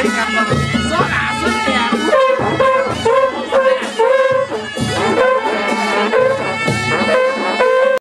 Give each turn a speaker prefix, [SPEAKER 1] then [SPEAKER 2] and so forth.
[SPEAKER 1] กันบ่ซ้อหน้าซ้อแก่